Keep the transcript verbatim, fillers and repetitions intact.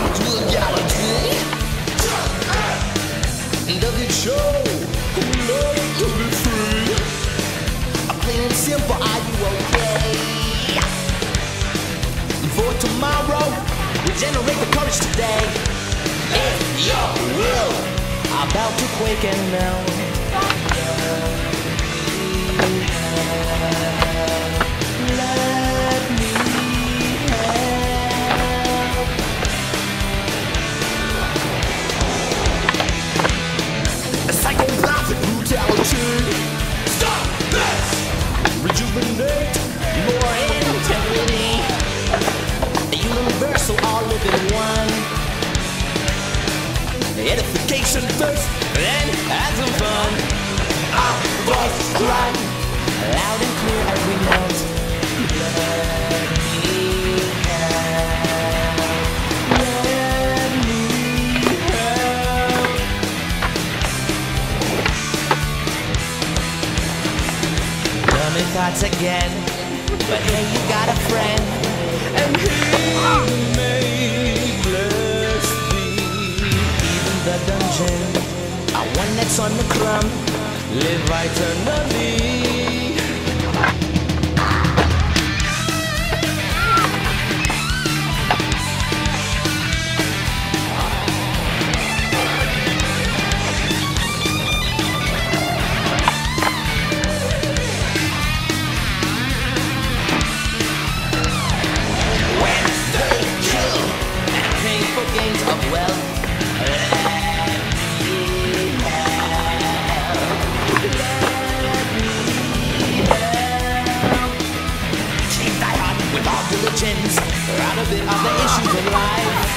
to the galaxy. Does it show who loves to be free? Plain and simple, are you okay? For tomorrow, regenerate the courage today. If your will about to quake and melt. Let me help. A psychopathic brutality. Stop this! Rejuvenate more integrity. A universal, all living one. Edification first, then have some fun. Our voices run loud and clear as we melt. Let me help. Let me help. Dummy thoughts again, but hey, you got a friend, and he may bless thee. Even the dungeon, a one that's on the crumb, live eternally. Gains of wealth. Let me help. Let me help. Keep thy heart with all diligence. Out of it are the issues of life.